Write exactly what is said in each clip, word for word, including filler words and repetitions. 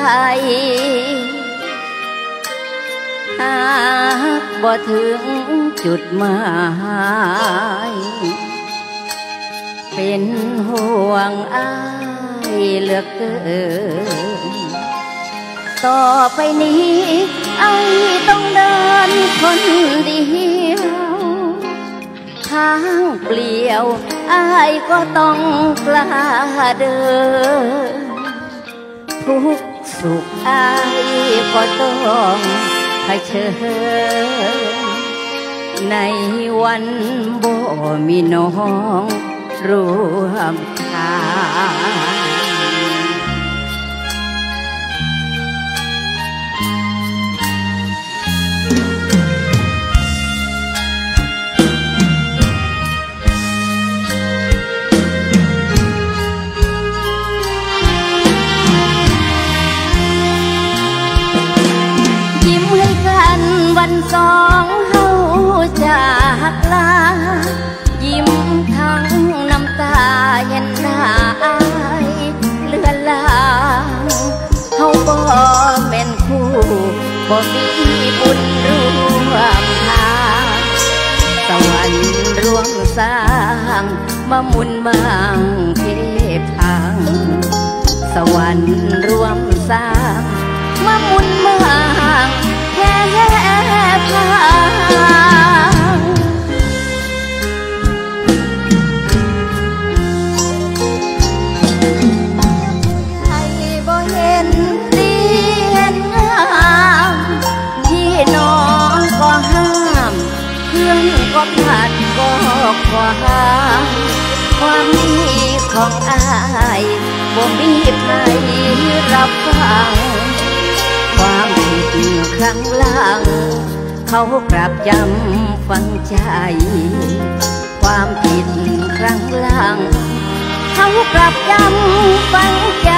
หากบ่ถึงจุดหมายเป็นห่วงอ้ายเหลือเกินต่อไปนี้อ้ายต้องเดินคนเดียวทางเปลี่ยวอ้ายก็ต้องกล้าเดินทุกสุขอ้ายก็ต้องเผชิญในวันบ่มีน้องร่วมทางวันสองเฮาจากลายิ้มทั้งน้ำตาเห็นหน้าอ้ายเลือนลางเฮาบ่แม่นคู่บ่มีบุญร่วมทางสวรรค์ร่วมสร้างมาหมุนบางเทพทางสวรรค์ร่วมสร้างมาหมุนบางแค่ทางให้บ่เห็นดีเห็นงามพี่น้องก็ห้ามเพื่อนก็ขัดก็ขวางความดีของอ้ายบ่มีใครรับฟังความผิดครั้งหลังเขากลับจำฝังใจความผิดครั้งหลังเขากลับจำฝังใจ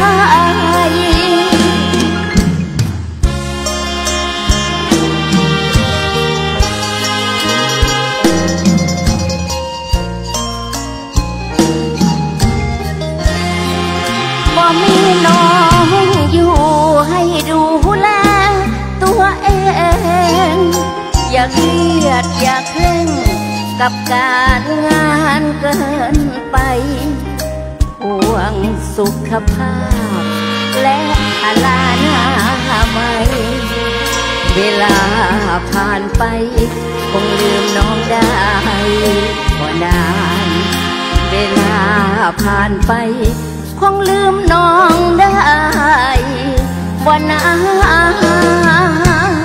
บ่มีน้องอยู่ให้ดูแลตัวเองอย่าเครียดอย่าเคร่งกับการงานเกินไปห่วงสุขภาพและอาลานามัยเวลาผ่านไปคงลืมน้องได้บ่นานเวลาผ่านไปคงลืมน้องได้บ่นาน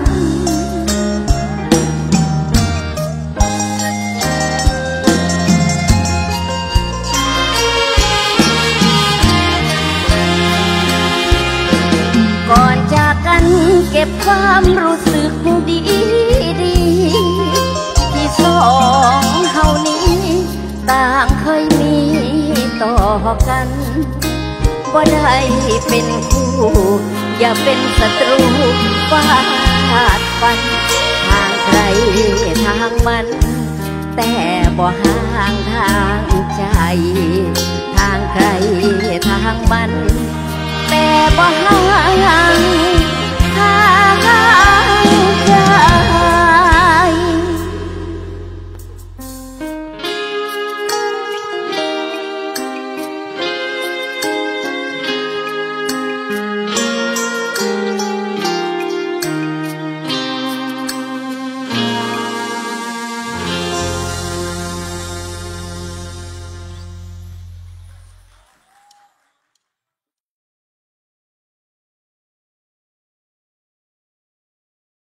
ก่อนจากกันเก็บความรู้สึกดีดีที่สองเฮานี้ต่างเคยมีต่อกันบ่ได้เป็นคู่อย่าเป็นศัตรูฟาดฟันทางใครทางมันแต่บ่ห่างทางใจทางใครทางมันแต่บ่ห่าง